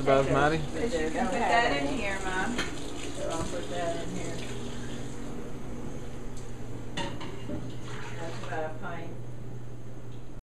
basmati? You can put that in here, Mom. So I'll put that in here.